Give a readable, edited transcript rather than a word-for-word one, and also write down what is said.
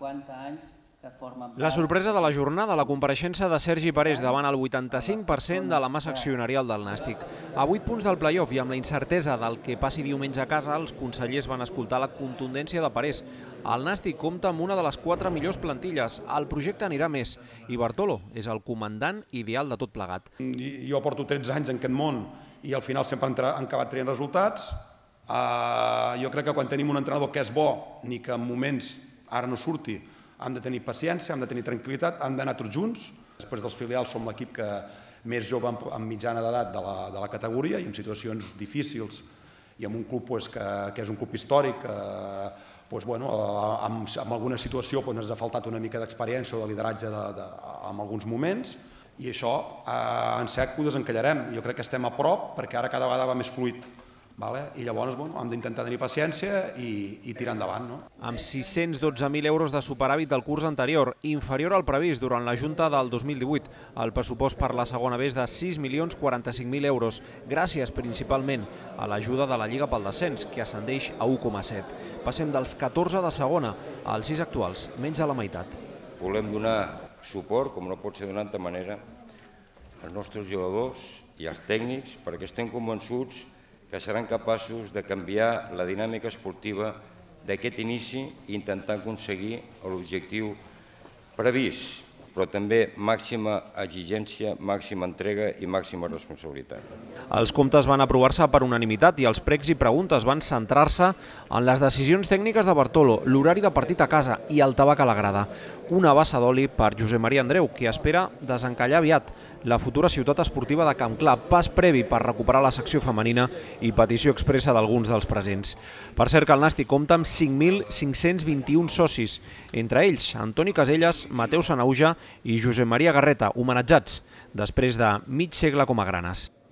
50 anys que formen part... La sorpresa de la jornada, la compareixença de Sergi Parés davant el 85% de la massa accionarial del Nàstic. A 8 punts del play-off i amb la incertesa del que passi diumenge a casa, els consellers van escoltar la contundència de Parés. El Nàstic compta amb una de les 4 millors plantilles. El projecte anirà més i Bartolo és el comandant ideal de tot plegat. Jo porto 13 anys en aquest món i al final sempre han acabat traient resultats. Jo crec que quan tenim un entrenador que és bo, ni que en moments ara no surti, hem de tenir paciència, hem de tenir tranquil·litat, hem d'anar tots junts. Després dels filials som l'equip que més jove amb mitjana d'edat de la categoria i en situacions difícils i en un club que és un club històric, en alguna situació ens ha faltat una mica d'experiència o de lideratge en alguns moments i això en sec ho desencallarem. Jo crec que estem a prop perquè ara cada vegada va més fluid. I llavors hem d'intentar tenir paciència i tirar endavant. Amb 612.000 euros de superàvit del curs anterior, inferior al previst durant la Junta del 2018, el pressupost per la segona B és de 6.045.000 euros, gràcies principalment a l'ajuda de la Lliga pel descens, que ascendeix a 1,7. Passem dels 14 de segona als 6 actuals, menys de la meitat. Volem donar suport, com no pot ser d'una altra manera, als nostres jugadors i als tècnics perquè estem convençuts que seran capaços de canviar la dinàmica esportiva d'aquest inici i intentar aconseguir l'objectiu previst, però també màxima exigència, màxima entrega i màxima responsabilitat. Els comptes van aprovar-se per unanimitat i els pregs i preguntes van centrar-se en les decisions tècniques de Bartolo, l'horari de partit a casa i el tabac a la grada. Una bassa d'oli per Josep Maria Andreu, que espera desencallar aviat la futura ciutat esportiva de Camp Clar, pas previ per recuperar la secció femenina i petició expressa d'alguns dels presents. Per cert que el Nàstic compta amb 5.521 socis, entre ells Antoni Caselles, Mateu Sanauja i Josep Maria Garreta, homenatjats després de mig segle com a granes.